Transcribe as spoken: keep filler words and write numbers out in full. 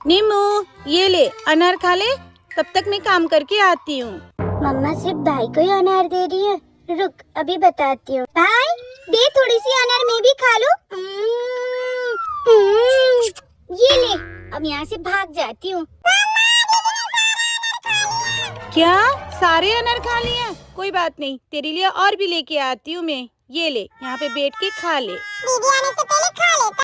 नीमू, ये ले अनार खा ले, तब तक मैं काम करके आती हूँ। मम्मा सिर्फ भाई को ही अनार दे रही है। रुक, अभी बताती हूँ। भाई दे थोड़ी सी अनार, मैं भी खा लूं। ये ले, अब यहाँ से भाग जाती हूँ। क्या सारे अनार खा लिए? कोई बात नहीं, तेरे लिए और भी लेके आती हूँ मैं। ये ले, यहाँ पे बैठ के खा ले। दीदी आने से पहले खा लेता।